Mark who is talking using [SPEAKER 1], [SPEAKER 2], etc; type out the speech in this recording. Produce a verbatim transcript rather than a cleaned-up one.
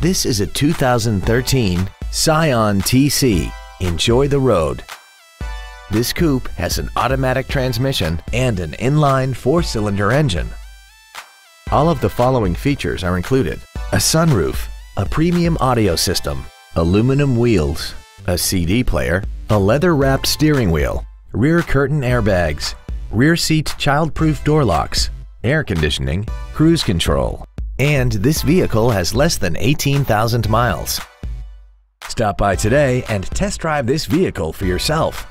[SPEAKER 1] This is a two thousand thirteen Scion T C. Enjoy the road. This coupe has an automatic transmission and an inline four-cylinder engine. All of the following features are included: a sunroof, a premium audio system, aluminum wheels, a C D player, a leather-wrapped steering wheel, rear curtain airbags, rear seat child-proof door locks, air conditioning, cruise control, and this vehicle has less than eighteen thousand miles. Stop by today and test drive this vehicle for yourself.